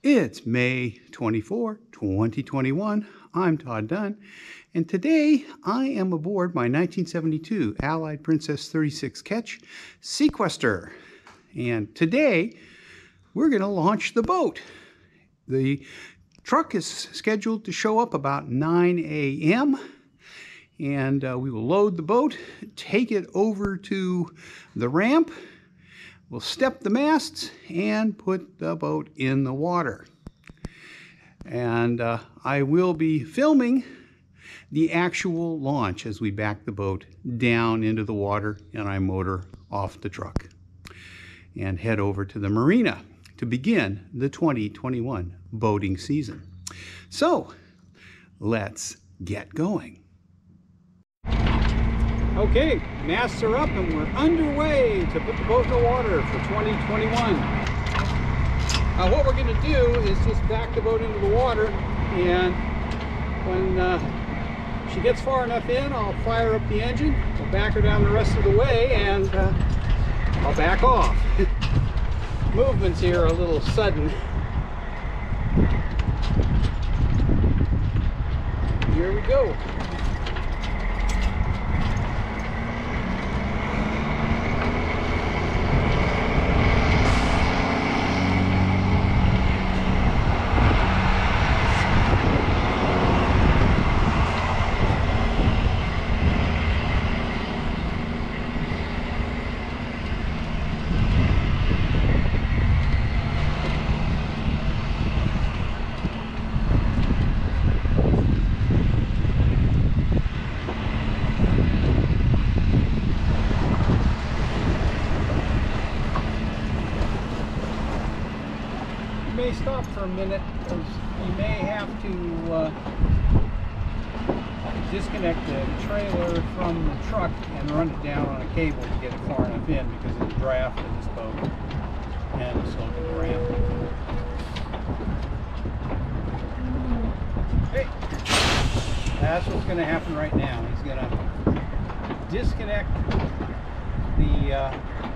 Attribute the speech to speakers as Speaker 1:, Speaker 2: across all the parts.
Speaker 1: It's May 24, 2021. I'm Todd Dunn, and today I am aboard my 1972 Allied Princess 36 Ketch Sequester. And today we're going to launch the boat. The truck is scheduled to show up about 9 a.m. and we will load the boat, take it over to the ramp. We'll step the masts and put the boat in the water. And I will be filming the actual launch as we back the boat down into the water and I motor off the truck and head over to the marina to begin the 2021 boating season. So let's get going. Okay, masts are up and we're underway to put the boat in the water for 2021. What we're going to do is just back the boat into the water, and when she gets far enough in, I'll fire up the engine, we'll back her down the rest of the way, and I'll back off. Movements here are a little sudden. Here we go. May stop for a minute because you may have to disconnect the trailer from the truck and run it down on a cable to get it far enough in because of the draft of this boat and the slope of the ramp. Hey, that's what's going to happen right now. He's going to disconnect the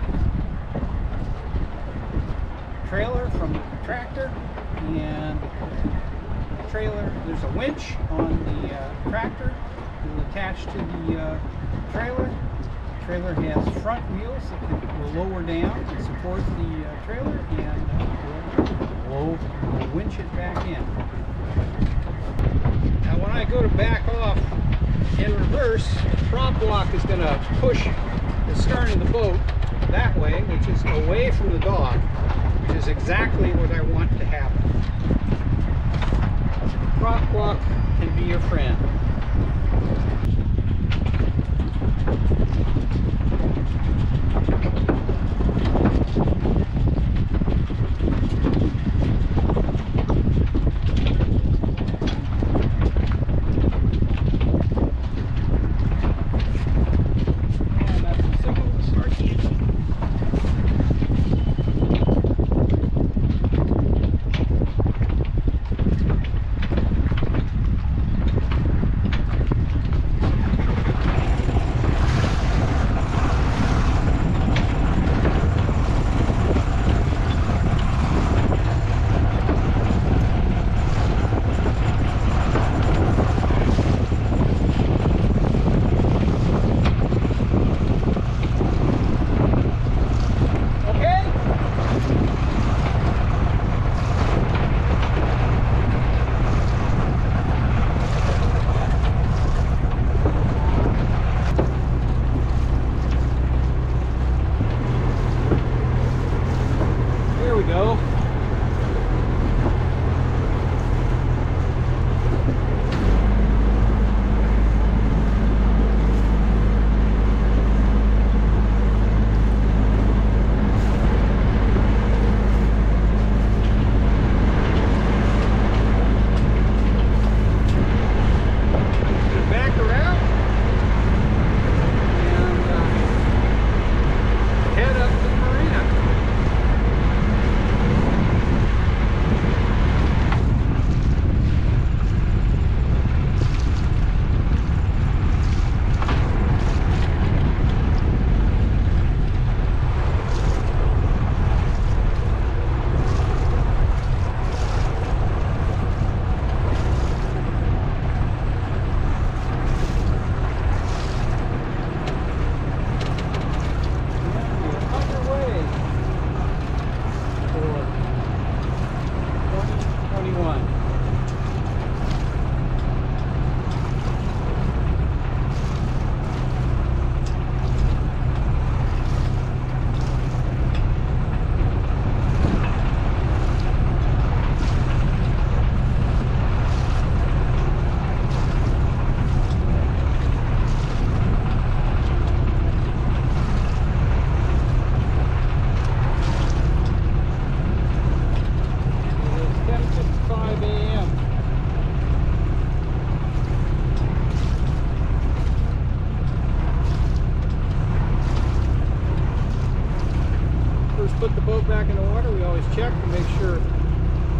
Speaker 1: trailer from the tractor, and the trailer, there's a winch on the tractor that will attach to the trailer. The trailer has front wheels that will lower down to support the trailer, and we'll winch it back in. Now when I go to back off in reverse, the prop block is going to push the stern of the boat that way, which is away from the dock, which is exactly what I want to happen. Prop block can be your friend.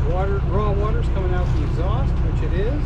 Speaker 1: Raw water's coming out the exhaust, which it is.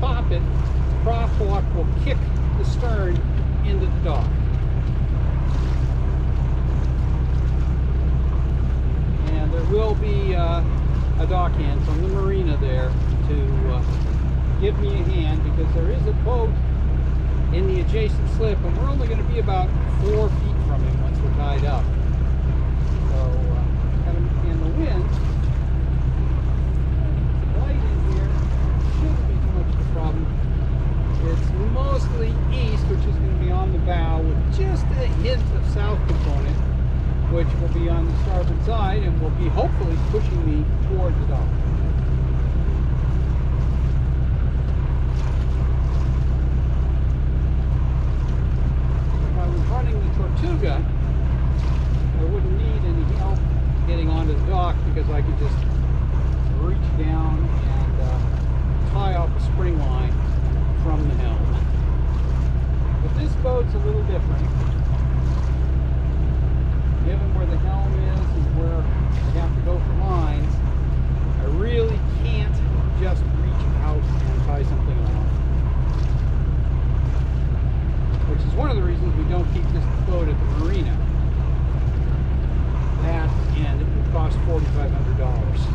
Speaker 1: pop it, the prop walk will kick the stern into the dock. And there will be a dock hand from the marina there to give me a hand, because there is a boat in the adjacent slip, and we're only going to be about 4 feet from him once we're tied up. So, and the wind, the light in here shouldn't be too much of a problem. It's mostly east, which is going to be on the bow, with just a hint of south component, which will be on the starboard side and will be hopefully pushing me toward the dock. Tortuga, I wouldn't need any help getting onto the dock, because I could just reach down and tie off a spring line from the helm. But this boat's a little different. Given where the helm is and where I have to go for lines, I really can't just reach out and tie something off. Which is one of the reasons we don't keep this boat at the marina. That, and it would cost $4,500.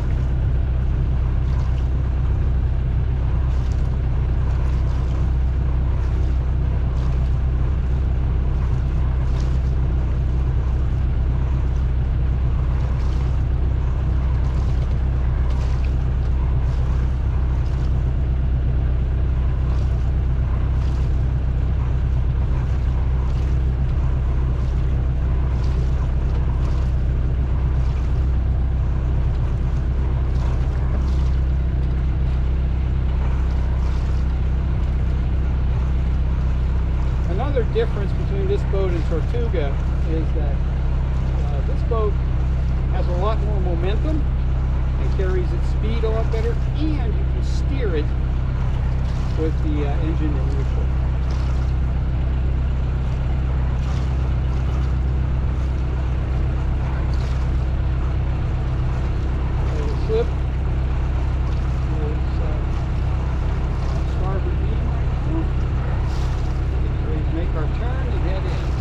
Speaker 1: Difference between this boat and Tortuga is that this boat has a lot more momentum and carries its speed a lot better, and you can steer it with the engine in neutral. Little slip. Starboard beam right now. Make our turn and head in.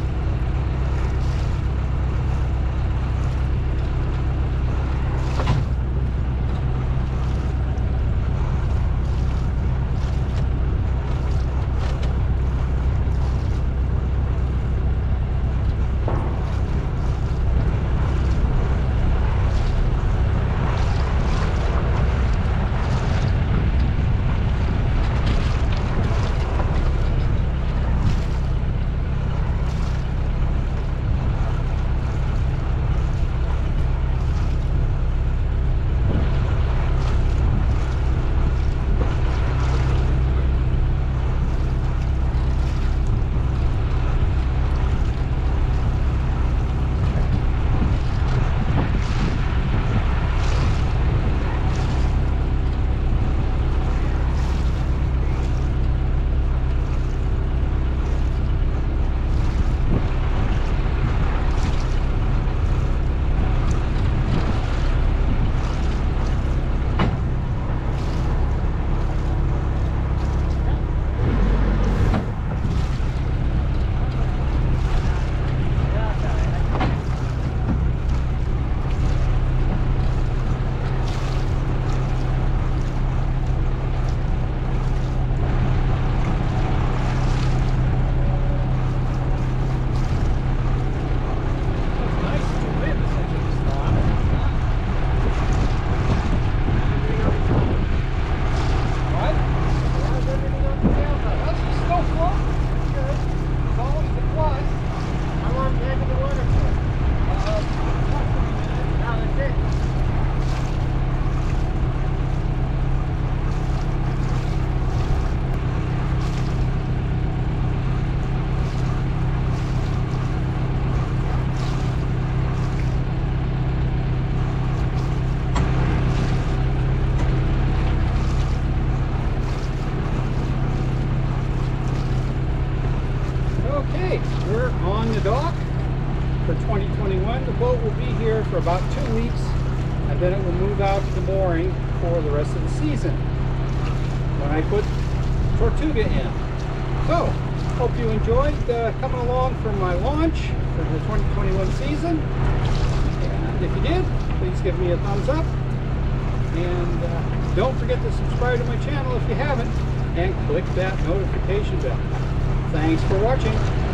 Speaker 1: the dock for 2021. The boat will be here for about 2 weeks, and then it will move out to the mooring for the rest of the season. When I put Tortuga in. So, hope you enjoyed coming along for my launch for the 2021 season. And if you did, please give me a thumbs up. And don't forget to subscribe to my channel if you haven't. And click that notification bell. Thanks for watching.